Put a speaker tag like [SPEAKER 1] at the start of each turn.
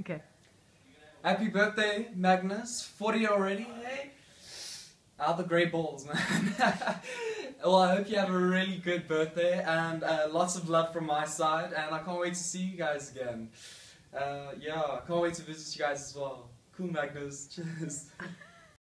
[SPEAKER 1] Okay.
[SPEAKER 2] Happy birthday, Magnus. 40 already, hey? Out the grey balls, man. Well, I hope you have a really good birthday and lots of love from my side, and I can't wait to see you guys again. Yeah, I can't wait to visit you guys as well. Cool, Magnus. Cheers.